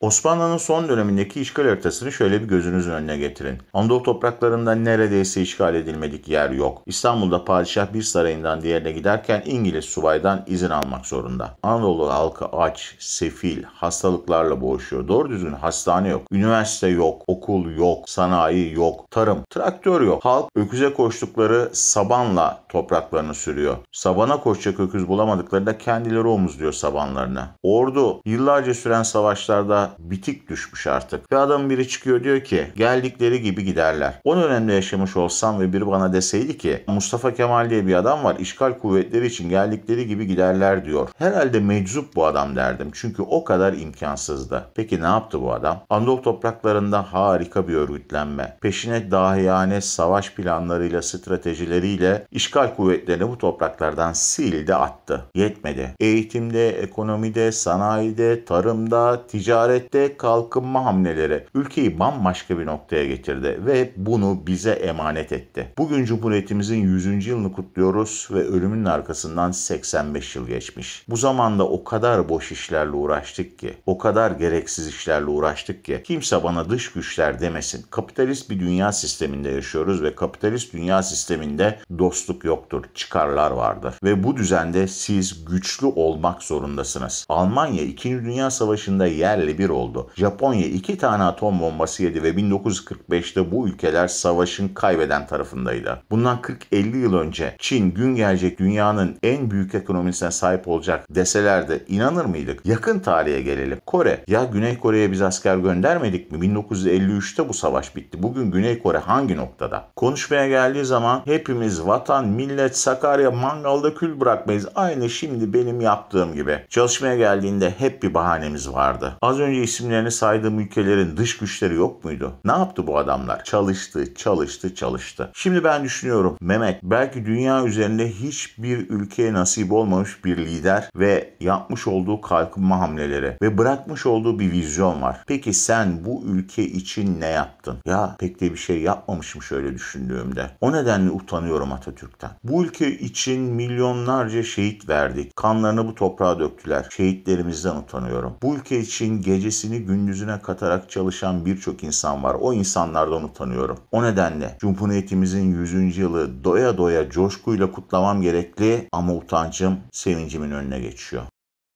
Osmanlı'nın son dönemindeki işgal haritasını şöyle bir gözünüzün önüne getirin. Anadolu topraklarında neredeyse işgal edilmedik yer yok. İstanbul'da padişah bir sarayından diğerine giderken İngiliz subaydan izin almak zorunda. Anadolu halkı aç, sefil, hastalıklarla boğuşuyor. Doğru düzgün hastane yok, üniversite yok, okul yok, sanayi yok, tarım, traktör yok. Halk öküze koştukları sabanla topraklarını sürüyor. Sabana koşacak öküz bulamadıklarında kendileri omuzluyor sabanlarını. Ordu yıllarca süren savaşlarda bitik düşmüş artık. Ve adamın biri çıkıyor diyor ki geldikleri gibi giderler. O dönemde yaşamış olsam ve biri bana deseydi ki Mustafa Kemal diye bir adam var, işgal kuvvetleri için geldikleri gibi giderler diyor. Herhalde meczup bu adam derdim. Çünkü o kadar imkansızdı. Peki ne yaptı bu adam? Anadolu topraklarında harika bir örgütlenme. Peşine dahiyane savaş planlarıyla, stratejileriyle işgal kuvvetlerini bu topraklardan sildi attı. Yetmedi. Eğitimde, ekonomide, sanayide, tarımda, ticarette kalkınma hamleleri ülkeyi bambaşka bir noktaya getirdi ve bunu bize emanet etti. Bugün Cumhuriyetimizin 100. yılını kutluyoruz ve ölümünün arkasından 85 yıl geçmiş. Bu zamanda o kadar boş işlerle uğraştık ki, o kadar gereksiz işlerle uğraştık ki kimse bana dış güçler demesin. Kapitalist bir dünya sisteminde yaşıyoruz ve kapitalist dünya sisteminde dostluk yoktur, çıkarlar vardır. Ve bu düzende siz güçlü olmak zorundasınız. Almanya 2. Dünya Savaşı'nda yerle bir oldu. Japonya 2 tane atom bombası yedi ve 1945'te bu ülkeler savaşın kaybeden tarafındaydı. Bundan 40-50 yıl önce Çin gün gelecek dünyanın en büyük ekonomisine sahip olacak deselerdi inanır mıydık? Yakın tarihe gelelim. Kore. Ya Güney Kore'ye biz asker göndermedik mi? 1953'te bu savaş bitti. Bugün Güney Kore hangi noktada? Konuşmaya geldiği zaman hepimiz vatan, millet, Sakarya, mangalda kül bırakmayız. Aynı şimdi benim yaptığım gibi. Çalışmaya geldiğinde hep bir bahanemiz vardı. Az önce isimlerini saydığım ülkelerin dış güçleri yok muydu? Ne yaptı bu adamlar? Çalıştı. Şimdi ben düşünüyorum Mehmet belki dünya üzerinde hiçbir ülkeye nasip olmamış bir lider ve yapmış olduğu kalkınma hamleleri ve bırakmış olduğu bir vizyon var. Peki sen bu ülke için ne yaptın? Ya pek de bir şey yapmamışım şöyle düşündüğümde. O nedenle utanıyorum Atatürk'ten. Bu ülke için milyonlarca şehit verdik. Kanlarını bu toprağa döktüler. Şehitlerimizden utanıyorum. Bu ülke için gecesini gündüzüne katarak çalışan birçok insan var. O insanlardan utanıyorum. O nedenle Cumhuriyetimizin 100. yılı doya doya coşkuyla kutlamam gerekli ama utancım sevincimin önüne geçiyor.